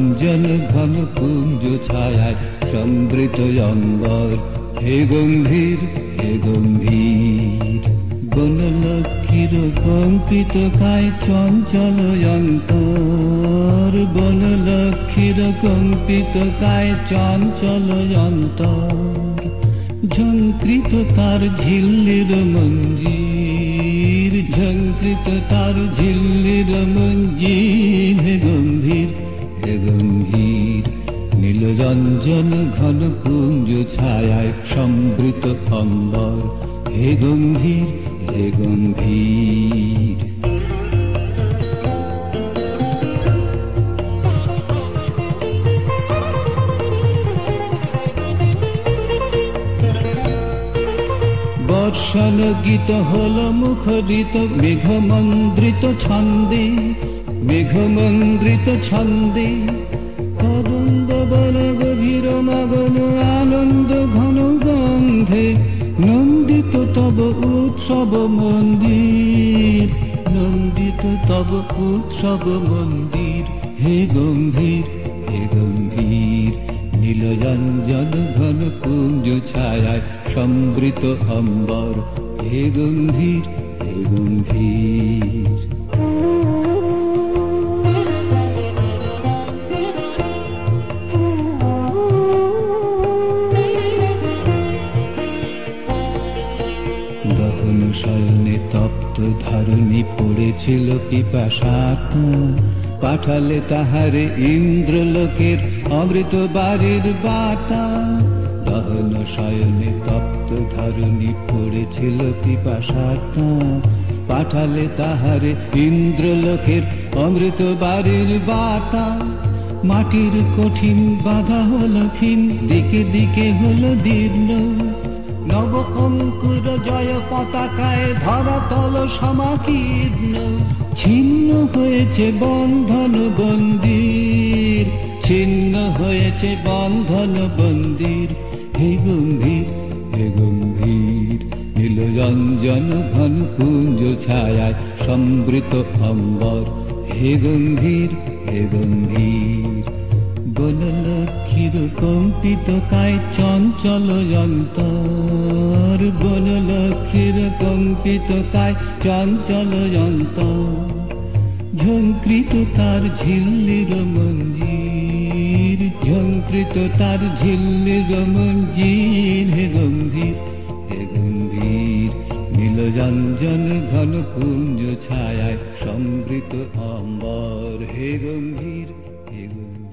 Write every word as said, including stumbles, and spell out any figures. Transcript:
নীলরঞ্জন ঘন কুঞ্জ ছায়ায় সমৃত অম্বর, হে গম্ভীর হে গম্ভীর। বনলক্ষ্মীর কম্পিত কায় চঞ্চল অন্তর, বনলক্ষ্মীর কম্পিত কায় চঞ্চল অন্তর। ঝঙ্কৃত তার ঝিল্লির মঞ্জির, ঝঙ্কৃত তার ঝিল্লির মঞ্জির, হে গম্ভীর হে গম্ভীর। নীলরঞ্জন ঘন কুঞ্জ ছায়ায় সমৃত অম্বর, হে গম্ভীর হে গম্ভীর। বর্ষণ গীত হল মুখরিত মেঘমন্দ্রিত ছন্দে, মেঘমন্দ্রিত ছন্দে। কদম্ব বন গভীর মগন আনন্দ ঘন গন্ধে, নন্দিত তব উৎসব মন্দির, নন্দিত তব উৎসব মন্দির, হে গম্ভীর হে গম্ভীর। নীলরঞ্জন ঘন কুঞ্জ ছায়ায় সমৃত অম্বর, হে গম্ভীর হে গম্ভীর। দহন শয়নে তপ্ত ধরণী পড়েছিল পিপাসাত, পাঠালে তাহারে ইন্দ্রলোকের অমৃত বাড়ির বাতা। দহন শয়নে তপ্ত ধরণী পড়েছিল পিপাসাত, পাঠালে তাহারে ইন্দ্রলোকের অমৃত বাড়ির বাতা। মাটির কঠিন বাধা হলো ক্ষীণ, দিকে দিকে হলো দীর্ণ। নব অঙ্কুর জয় পতাকায় ধরাতল সমাকীর্ণ। ছিন্ন হয়েছে বন্ধন বন্দির, ছিন্ন হয়েছে বন্ধন বন্দির, হে গম্ভীর হে গম্ভীর। নীলরঞ্জন ঘন কুঞ্জ ছায়ায় সমৃত অম্বর, হে গম্ভীর হে গম্ভীর। বনলক্ষ্মীর কম্পিত কায় চঞ্চল অন্তর, বনলক্ষ্মীর কম্পিত কায় চঞ্চল অন্তর। ঝঙ্কৃত তার ঝিল্লির মঞ্জির, ঝঙ্কৃত তার ঝিল্লির মঞ্জির, হে গম্ভীর হে গম্ভীর। নীলরঞ্জন ঘন কুঞ্জ ছায়ায় সমৃত অম্বর, হে গম্ভীর হে গম্ভীর।